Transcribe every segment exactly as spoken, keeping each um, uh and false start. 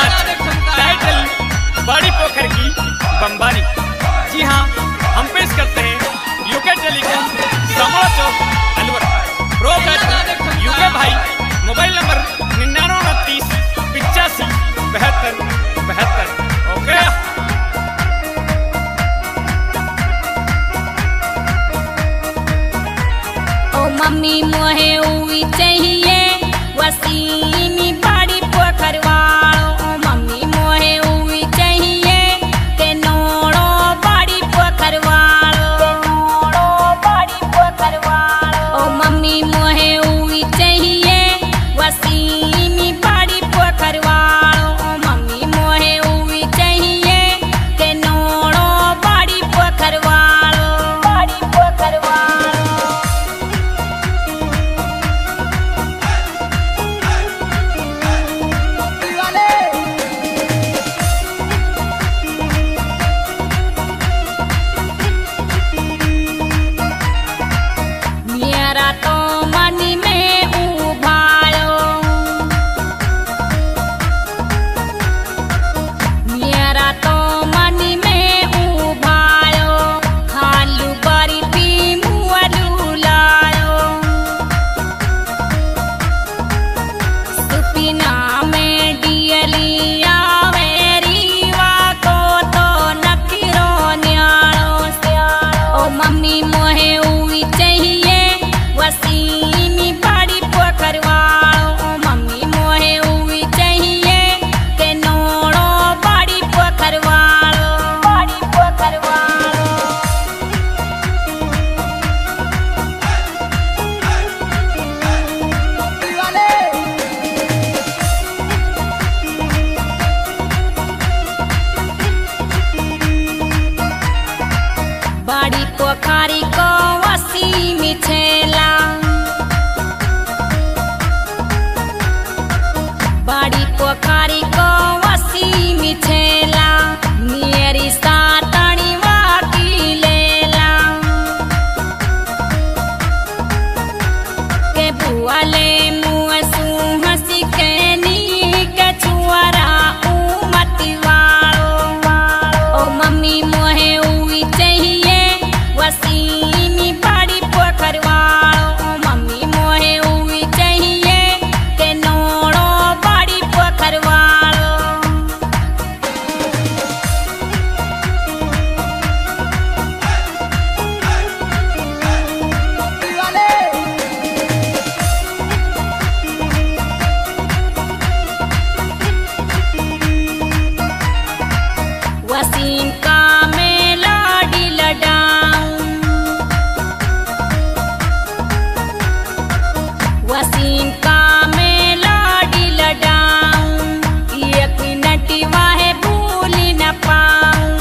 पाँच टाइटल बड़ी पोखर की बम्बानी। जी हाँ, हम पेश करते हैं UK telecom Samola Chowk Alwar programme UK भाई। मोबाइल नंबर निन्यानवे उनतीस पिचासी बहत्तर बहत्तर। ओके ओ मम्मी मोहे उई चाहिए वसीनी बड़ी पोखर वालो। ओ मम्मी मोहे उई चाहिए के नोड़ो बड़ी पोखर वालो। नोड़ो बड़ी पोखर वालो। ओ मम्मी मोहे उई चाहिए वसीनी बड़ी पोखर वालो। ओ मम्मी मोहे उई चाहिए के नोड़ो बड़ी पोखर वालो। बड़ी पोखर वालो। मेरा तो मन में उभायो, मेरा तो मन में उभायो। खालू बरी पी मुअलू लायो। सुपिना में डियलिया वेरीवा को तो नकिरो न्यालो स्यालो। ओ मम्मी मोहे उई चाहिए वसीनी बड़ी पोखर वालो। ओ मम्मी मोहे उई चाहिए के नोड़ो बड़ी पोखर वालो। बड़ी पोखर वालो। बड़ी पोखरी को वसी मिछेला। बड़ी पोखरी को वसी मिछेला। मेरी सातणी वाकी लेला के बुआले मुँह सू हंसी के नी के छुआरा उमती वालो। ओ मम्मी मोहे उई चाहिए वसीनी बड़ी पोखर वालो। ओ मम्मी मोहे उई चाहिए के नोड़ो बड़ी पोखर वालो। वसीन का मेला डी लडाऊं। वसीन का मेला डी लडाऊं। एक मिनट वाहे भूल न पाऊं।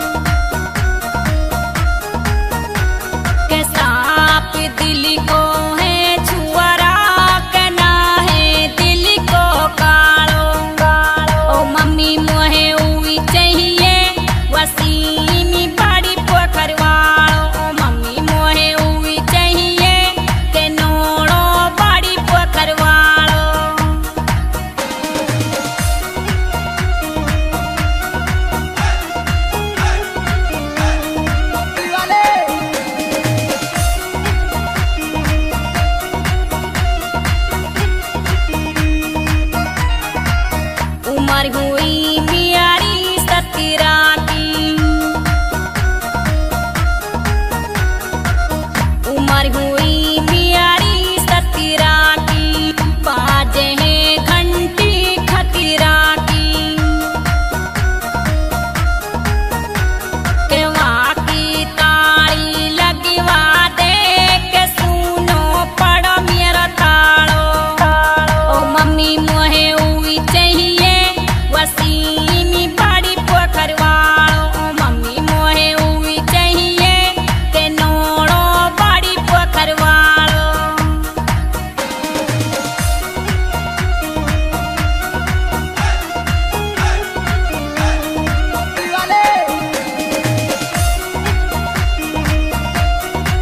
के सांप दिल को है छुआरा के ना है दिल को कालो। ओ मम्मी मोहे उई चाहिए वसीनी बड़ी पोखर वालो। ओ मम्मी मोहे उई चाहिए के नोड़ो बड़ी पोखर वालो। उमर हुई मियारी सतीरा की। उमर हुई मियारी सतीरा की। बाजे हैं घंटी खतीरा की। के वाकी ताड़ी लगवा दे के सुनो पड़ो मेरा ताड़ो। ओ मम्मी मोहे उई चाहिए वसीनी बड़ी पोखर वालो। ओ मम्मी मोहे उई चाहिए के नोड़ो बड़ी पोखर वालो।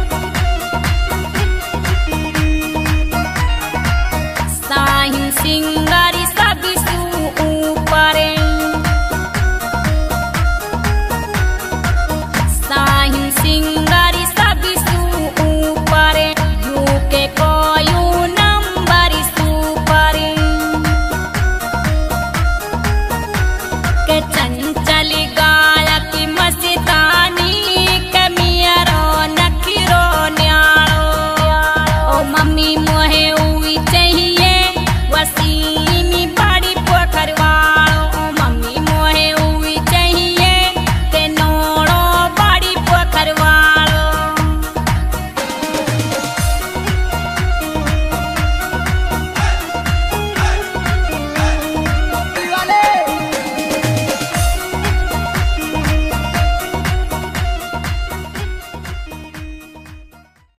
साहिं सिंह